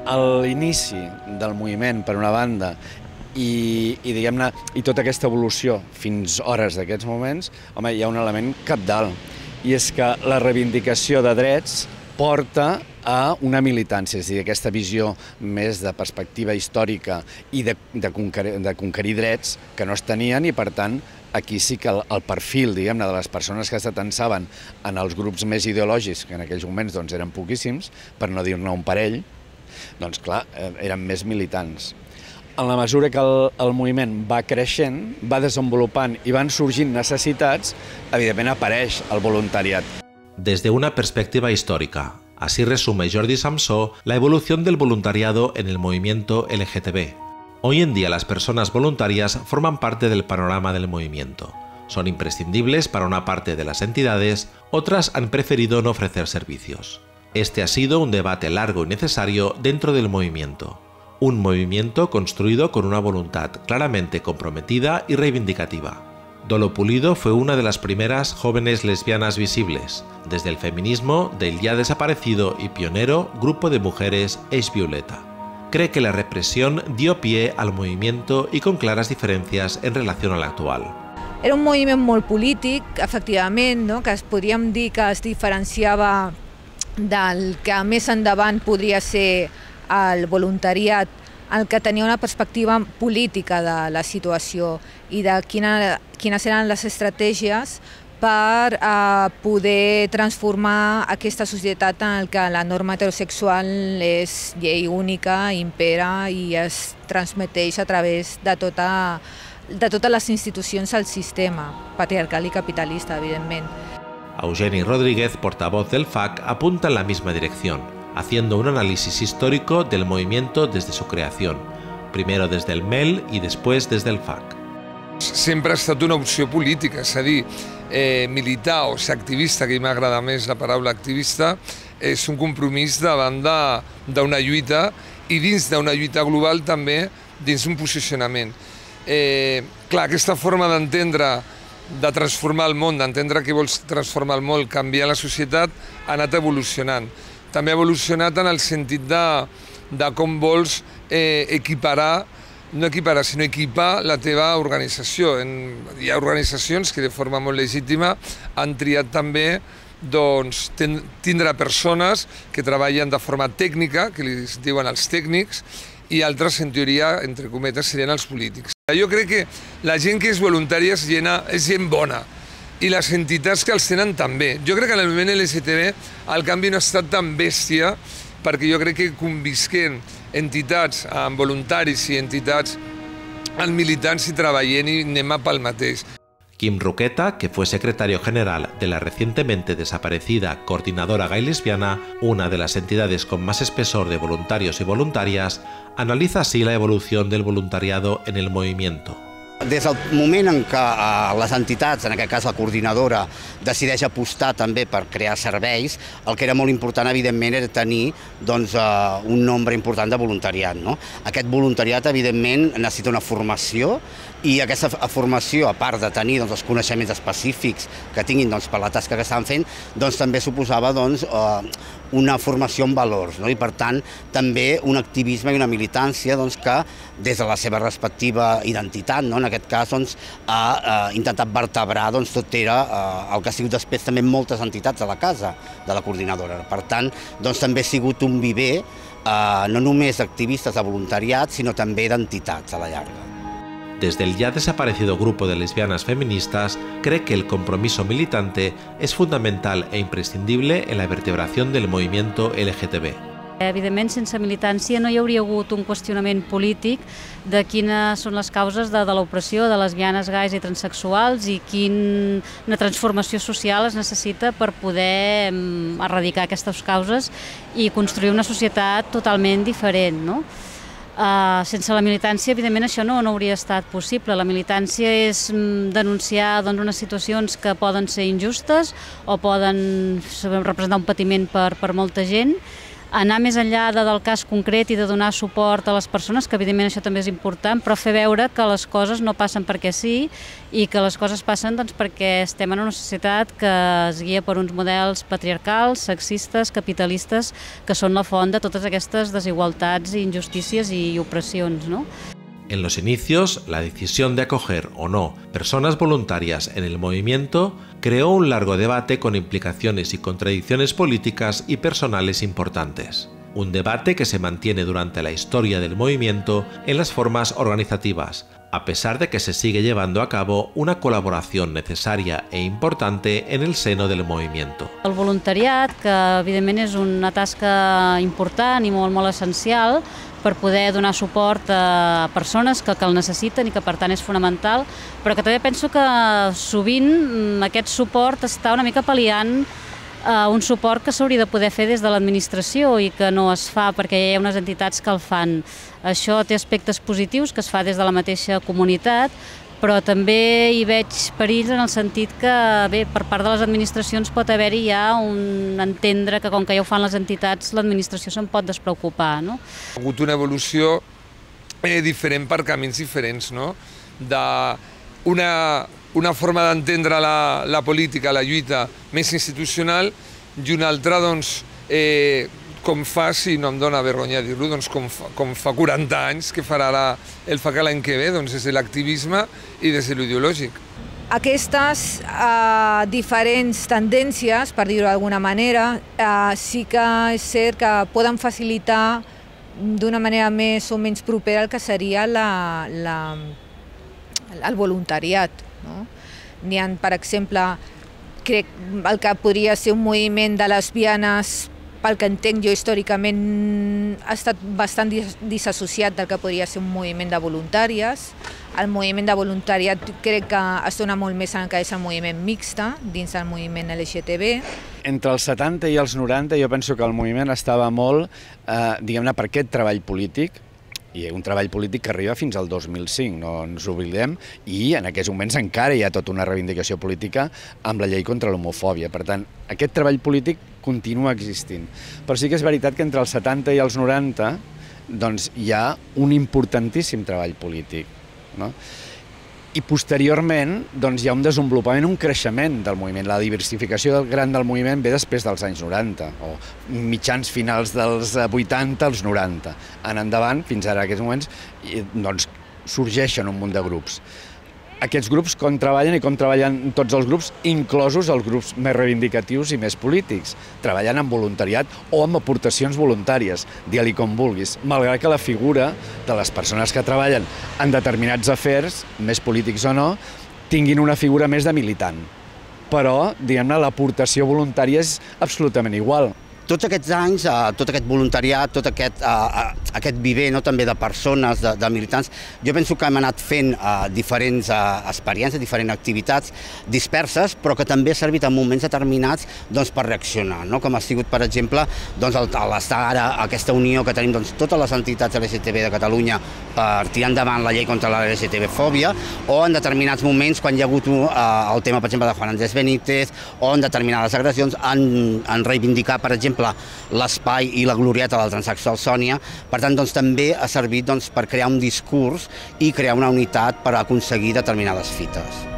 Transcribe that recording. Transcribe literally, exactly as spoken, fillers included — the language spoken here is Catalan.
a l'inici del moviment, per una banda, i, i diguem-ne, i tota aquesta evolució fins hores d'aquests moments, home, hi ha un element cabdal, i és que la reivindicació de drets porta a una militància, és a dir, aquesta visió més de perspectiva històrica i de, de, conquerir, de conquerir drets que no es tenien, i per tant aquí sí que el, el perfil, diguem-ne, de les persones que s'atansaven en els grups més ideològics, que en aquells moments doncs, eren poquíssims, per no dir-ne un parell, doncs clar, eren més militants. En la mesura que el, el moviment va creixent, va desenvolupant i van sorgint necessitats, evidentment apareix el voluntariat. Desde una perspectiva histórica, así resume Jordi Samsó la evolución del voluntariado en el movimiento L G T B. Hoy en día las personas voluntarias forman parte del panorama del movimiento. Son imprescindibles para una parte de las entidades, otras han preferido no ofrecer servicios. Este ha sido un debate largo y necesario dentro del movimiento. Un movimiento construido con una voluntad claramente comprometida y reivindicativa. Dolo Pulido fue una de las primeras jóvenes lesbianas visibles, desde el feminismo del ya desaparecido y pionero grupo de mujeres Eix Violeta. Cree que la represión dio pie al movimiento y con claras diferencias en relación al actual. Era un moviment molt polític, efectivament, no? Que es podríem dir que es diferenciava del que més endavant podria ser el voluntariat, el que tenia una perspectiva política de la situació i de quina, quines eren les estratègies per eh, poder transformar aquesta societat en què la norma heterosexual és llei única, impera i es transmeteix a través de, tota, de totes les institucions del sistema patriarcal i capitalista, evidentment. Eugeni Rodríguez, portavoz del F A C, apunta en la misma dirección, haciendo un análisis histórico del movimiento desde su creación, primero desde el M E L y después desde el F A C. Sempre ha estat una opció política, és a dir, eh, militar o ser activista, que a mi m'agrada més la paraula activista, és un compromís davant d'una lluita i dins d'una lluita global també dins d'un posicionament. Eh, clar, aquesta forma d'entendre, de transformar el món, d'entendre què vols transformar el món, canviar la societat, ha anat evolucionant. També ha evolucionat en el sentit de, de com vols eh, equiparar, no equiparar, sinó equipar la teva organització. En, hi ha organitzacions que de forma molt legítima han triat també doncs, ten, tindre persones que treballen de forma tècnica, que li diuen els tècnics, i altres, en teoria, entre cometes, serien els polítics. Jo crec que la gent que és voluntària és gent, és gent bona, i les entitats que els tenen també. Jo crec que en el moviment L G T B el canvi no ha estat tan bèstia, perquè jo crec que convisquent entitats amb voluntaris i entitats amb militants i treballant i anem a pel mateix. Quim Roqueta, que fue secretario general de la recientemente desaparecida Coordinadora Gay Lesbiana, una de las entidades con más espesor de voluntarios y voluntarias, analiza así la evolución del voluntariado en el movimiento. Des del moment en què les entitats, en aquest cas la coordinadora, decideix apostar també per crear serveis, el que era molt important, evidentment, era tenir doncs, un nombre important de voluntariat. No? Aquest voluntariat, evidentment, necessita una formació, i aquesta formació, a part de tenir doncs, els coneixements específics que tinguin doncs, per la tasca que estan fent, doncs, també suposava doncs, una formació en valors, no? I per tant també un activisme i una militància doncs, que des de la seva respectiva identitat, no? En aquest cas doncs, ha eh, intentat vertebrar doncs, tot era eh, el que ha sigut després també moltes entitats de la casa de la coordinadora. Per tant, doncs, també ha sigut un viver eh, no només d'activistes de voluntariat, sinó també d'entitats a la llarga. Desde el ya desaparecido grupo de lesbianas feministas, cree que el compromiso militante es fundamental e imprescindible en la vertebración del movimiento L G T B. Evidentment, sense militància no hi hauria hagut un qüestionament polític de quines són les causes de, de l'opressió de lesbianes, gais i transexuals i quina transformació social es necessita per poder erradicar aquestes causes i construir una societat totalment diferent, no? Uh, sense la militància, evidentment, això no, no hauria estat possible. La militància és mm, denunciar doncs, unes situacions que poden ser injustes o poden representar un patiment per, per molta gent. anar més enllà de, del cas concret i de donar suport a les persones, que evidentment això també és important, però fer veure que les coses no passen perquè sí i que les coses passen doncs, perquè estem en una societat que es guia per uns models patriarcals, sexistes, capitalistes, que són la font de totes aquestes desigualtats, injustícies i opressions, ¿no? En los inicios, la decisión de acoger o no personas voluntarias en el movimiento creó un largo debate con implicaciones y contradicciones políticas y personales importantes. Un debate que se mantiene durante la historia del movimiento en las formas organizativas, a pesar de que se sigue llevando a cabo una colaboración necesaria e importante en el seno del movimiento. El voluntariat, que evidentment és una tasca important i molt, molt essencial, per poder donar suport a persones que, que el necessiten i que per tant és fonamental, però que també penso que sovint aquest suport està una mica pal·liant uh, un suport que s'hauria de poder fer des de l'administració i que no es fa perquè hi ha unes entitats que el fan. Això té aspectes positius, que es fa des de la mateixa comunitat, però també hi veig perills en el sentit que, bé, per part de les administracions pot haver-hi ja un entendre que com que ja ho fan les entitats, l'administració se'n pot despreocupar, no? Ha hagut una evolució eh, diferent per camins diferents, no? De una, una forma d'entendre la, la política, la lluita més institucional i una altra, doncs, eh, com fa, si no em dóna vergonya dir-ho, doncs com fa, com fa quaranta anys, que farà la, el fa que l'any que ve, doncs des de l'activisme i des de l'ideològic. Aquestes eh, diferents tendències, per dir-ho d'alguna manera, eh, sí que és cert que poden facilitar d'una manera més o menys propera el que seria la, la, el voluntariat, no? N'hi ha, per exemple, crec el que podria ser un moviment de lesbianes, pel que entenc jo històricament, ha estat bastant disassociat del que podria ser un moviment de voluntàries. El moviment de voluntariat crec que es dona molt més en el que és el moviment mixta, dins del moviment L G T B. Entre els setanta i els noranta jo penso que el moviment estava molt, eh, diguem-ne, per aquest treball polític, i un treball polític que arriba fins al dos mil cinc, no ens oblidem, i en aquests moments encara hi ha tota una reivindicació política amb la llei contra l'homofòbia. Per tant, aquest treball polític continua existint. Però sí que és veritat que entre els setanta i els noranta doncs, hi ha un importantíssim treball polític, no? I posteriorment doncs, hi ha un desenvolupament, un creixement del moviment. La diversificació del gran del moviment ve després dels anys noranta, o mitjans finals dels vuitanta als noranta. En endavant, fins ara, en aquests moments, doncs, sorgeixen un munt de grups. Aquests grups com treballen i com treballen tots els grups, inclosos els grups més reivindicatius i més polítics. Treballen amb voluntariat o amb aportacions voluntàries, digue-li com vulguis, malgrat que la figura de les persones que treballen en determinats afers, més polítics o no, tinguin una figura més de militant. Però, diguem-ne, l'aportació voluntària és absolutament igual. Tots aquests anys, tot aquest voluntariat, tot aquest, aquest viver no, també de persones, de, de militants, jo penso que hem anat fent diferents experiències, diferents activitats disperses, però que també ha servit en moments determinats doncs, per reaccionar, no? Com ha sigut, per exemple, doncs, l'estar ara, aquesta unió que tenim doncs, totes les entitats L G T B de Catalunya per tirar endavant la llei contra la L G T B-fòbia, o en determinats moments, quan hi ha hagut el tema, per exemple, de Juan Andrés Benítez, o en determinades agressions, en, en reivindicar, per exemple, l'espai i la glorieta del transsexual Sònia. Per tant, doncs, també ha servit doncs, per crear un discurs i crear una unitat per aconseguir determinades fites.